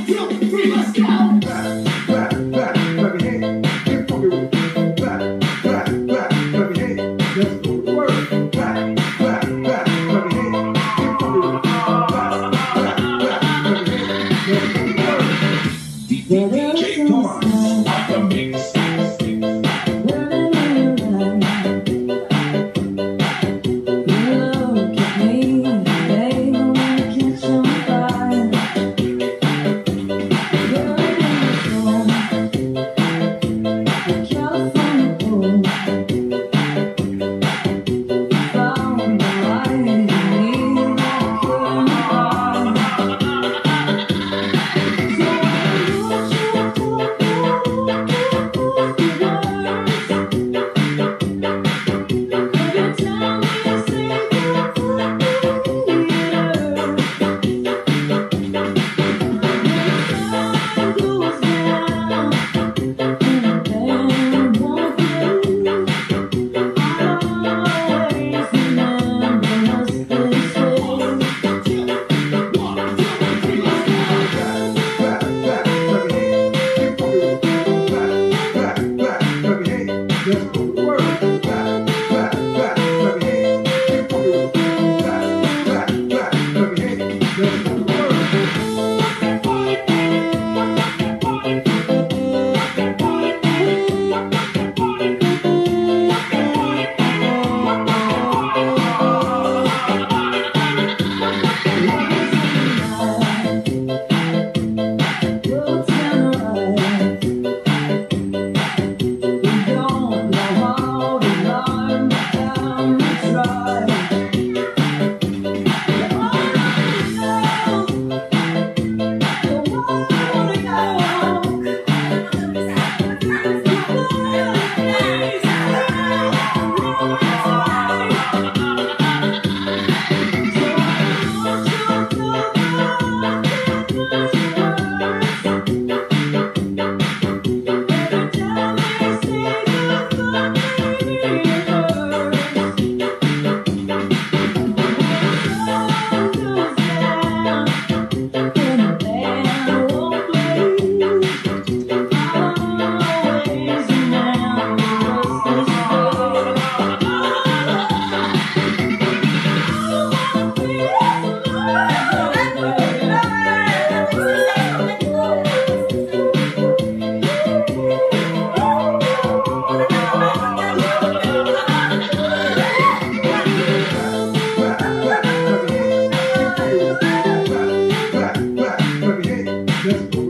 2, 3, let's go. Back, back, let me hit. Get funky with it. Back, back, let me hit. Let's go to work. Back, back, let me hit. Get funky with it. Back, let me hit. Let's go to work. DJ Torrance at the mix. Let's go.